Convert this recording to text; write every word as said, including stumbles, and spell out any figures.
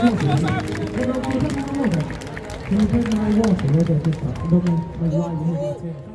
Can you put my water? Where does it stop?